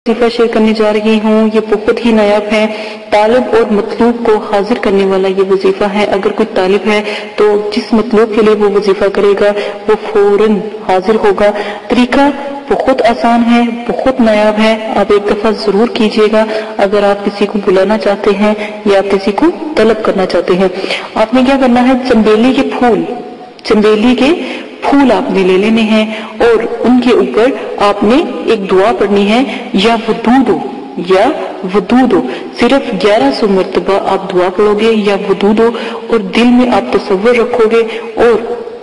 वजीफा शेयर करने जा रही हूँ। ये बहुत ही नायाब है। तालिब और मतलूब को हाजिर करने वाला ये वजीफा है। अगर कोई तालिब है तो जिस मतलूब के लिए वो वजीफा करेगा वो फौरन हाजिर होगा। तरीका बहुत आसान है, बहुत नायाब है। आप एक दफा जरूर कीजिएगा। अगर आप किसी को बुलाना चाहते हैं या आप किसी को तलब करना चाहते हैं, आपने क्या करना है, चंबेली के फूल आपने ले लेने हैं और उनके ऊपर आपने एक दुआ पढ़नी है, या वदूद हो। सिर्फ 1100 मरतबा आप दुआ पढ़ोगे या वदूद हो, और दिल में आप तसव्वुर रखोगे और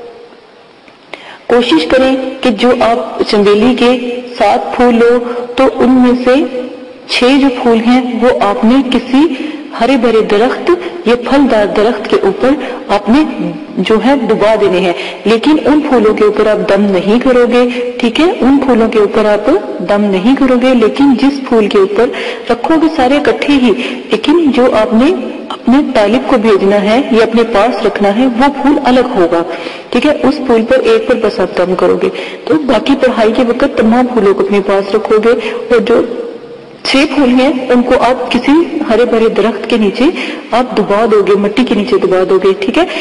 कोशिश करें कि जो आप चंबेली के 7 फूल हो तो उनमें से 6 जो फूल हैं वो आपने किसी हरे भरे दरख्त या फलदार दरख्त के ऊपर आपने जो है डुबा देने हैं। लेकिन उन फूलों के ऊपर आप दम नहीं करोगे, ठीक है, उन फूलों के ऊपर आप दम नहीं करोगे। लेकिन जिस फूल के ऊपर रखोगे सारे इकट्ठे ही, लेकिन जो आपने अपने तालिब को भेजना है या अपने पास रखना है वो फूल अलग होगा, ठीक है। उस फूल पर एक पर बस आप दम करोगे। तो बाकी पढ़ाई के वक्त तमाम फूलों को अपने पास रखोगे और जो 6 फूल हैं उनको आप किसी हरे भरे दरख्त के नीचे आप डुबा दोगे, मिट्टी के नीचे डुबा दोगे, ठीक है।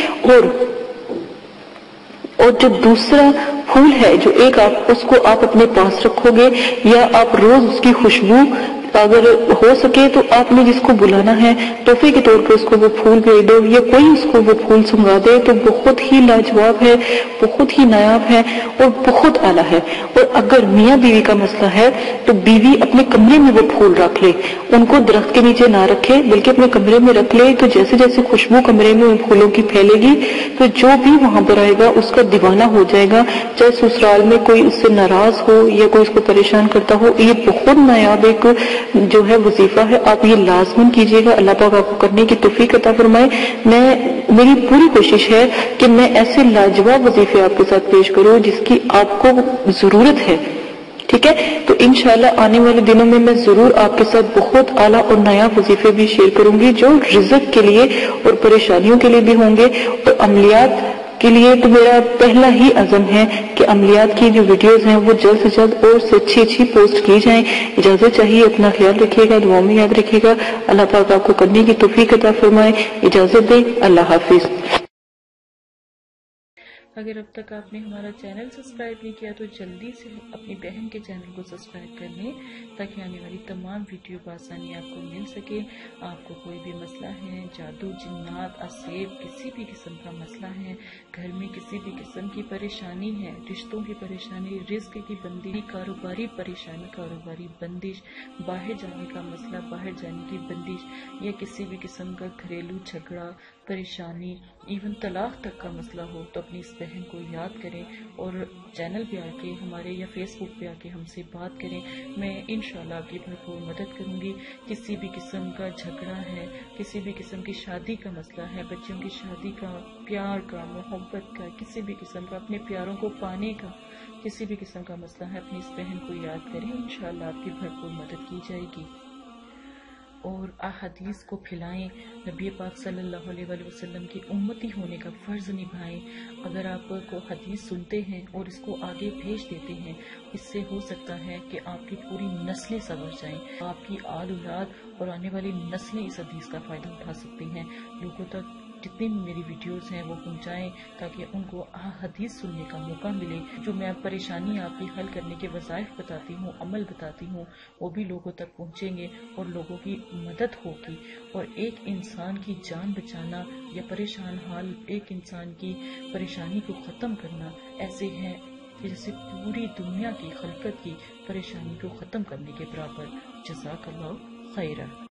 और जो दूसरा फूल है, जो एक आप उसको आप अपने पास रखोगे, या आप रोज उसकी खुशबू अगर हो सके तो आपने जिसको बुलाना है तोहफे के तौर पर उसको वो फूल भेज दो, या कोई उसको वो फूल सुंघा दे। तो बहुत ही लाजवाब है, बहुत ही नायाब है और बहुत आला है। और अगर मियाँ बीवी का मसला है तो बीवी अपने कमरे में वो फूल रख ले, उनको दरख्त के नीचे ना रखे बल्कि अपने कमरे में रख ले। तो जैसे जैसे खुशबू कमरे में उन फूलों की फैलेगी तो जो भी वहां पर आएगा उसका दीवाना हो जाएगा, चाहे ससुराल में कोई उससे नाराज हो या कोई उसको परेशान करता हो। ये बहुत नायाब एक जो है वजीफा है, आप ये लाजमन कीजिएगा। अल्लाह पाक आपको करने की तौफीक अता फरमाए। मेरी पूरी कोशिश है कि मैं ऐसे लाजवाब वजीफे आपके साथ पेश करूं जिसकी आपको जरूरत है, ठीक है। तो इंशाल्लाह आने वाले दिनों में मैं जरूर आपके साथ बहुत आला और नायाब वजीफे भी शेयर करूंगी जो रिज़्क के लिए और परेशानियों के लिए भी होंगे। और अमलियात के लिए तो मेरा पहला ही अज़म है कि अमलियात की जो वीडियोस हैं वो जल्द से जल्द और से अच्छी पोस्ट की जाएं। इजाजत चाहिए, अपना ख्याल रखिएगा, दुआ में याद रखिएगा। अल्लाह पाक आपको करने की तौफीक अता फरमाए। इजाजत दे, अल्लाह हाफिज। अगर अब तक आपने हमारा चैनल सब्सक्राइब नहीं किया तो जल्दी से अपनी बहन के चैनल को सब्सक्राइब कर लें ताकि आने वाली तमाम वीडियो बआसानी आपको मिल सके। आपको कोई भी मसला है, जादू, जिन्नात, असेब, किसी भी किस्म का मसला है, घर में किसी भी किस्म की परेशानी है, रिश्तों की परेशानी, रिस्क की बंदिश, कारोबारी परेशानी, कारोबारी बंदिश, बाहर जाने का मसला, बाहर जाने की बंदिश, या किसी भी किस्म का घरेलू झगड़ा, परेशानी, इवन तलाक तक का मसला हो तो अपनी इस बहन को याद करें और चैनल पे आके हमारे या फेसबुक पे आके हमसे बात करें। मैं इंशाल्लाह आपकी भरपूर मदद करूंगी। किसी भी किस्म का झगड़ा है, किसी भी किस्म की शादी का मसला है, बच्चों की शादी का, प्यार का, मोहब्बत का, किसी भी किस्म का अपने प्यारों को पाने का किसी भी किस्म का मसला है, अपनी इस बहन को याद करें। इंशाल्लाह आपकी भरपूर मदद की जाएगी। और अहदीस को फैलाएं, नबी पाक सल्लल्लाहु अलैहि वसल्लम की उम्मती होने का फ़र्ज़ निभाएं। अगर आप को हदीस सुनते हैं और इसको आगे भेज देते हैं, इससे हो सकता है कि आपकी पूरी नस्लें संवर जाएं, आपकी आल औलाद और आने वाली नस्लें इस हदीस का फ़ायदा उठा सकती हैं। लोगों तक जितनी भी मेरी वीडियोस हैं वो पहुंचाएं ताकि उनको हदीस सुनने का मौका मिले। जो मैं परेशानी आपकी हल करने के वज़ाइफ बताती हूँ, अमल बताती हूँ, वो भी लोगों तक पहुंचेंगे और लोगों की मदद होगी। और एक इंसान की जान बचाना या परेशान हाल एक इंसान की परेशानी को ख़त्म करना ऐसे है कि जैसे पूरी दुनिया की खलकत की परेशानी को ख़त्म करने के बराबर। जज़ाकल्लाह खैरा।